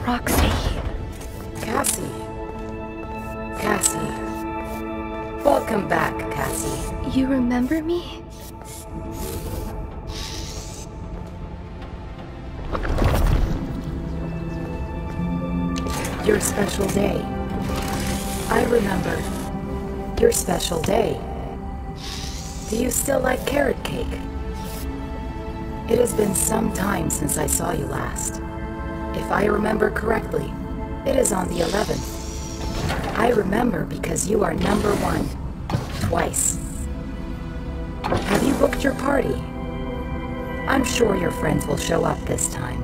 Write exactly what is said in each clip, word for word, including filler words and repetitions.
Roxy. Cassie. Cassie. Welcome back, Cassie. You remember me? Your special day. I remember. Your special day. Do you still like carrot cake? It has been some time since I saw you last. If I remember correctly, it is on the eleventh. I remember because you are number one. Twice. Have you booked your party? I'm sure your friends will show up this time.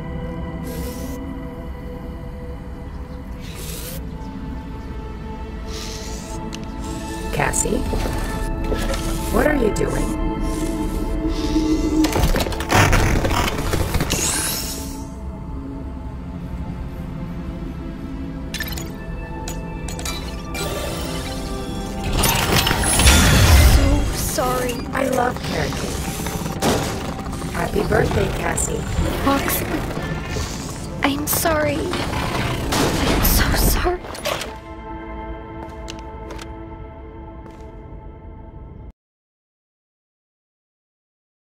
Cassie? What are you doing? Sorry. I love carrot cake. Happy birthday, Cassie. Roxy. I'm sorry.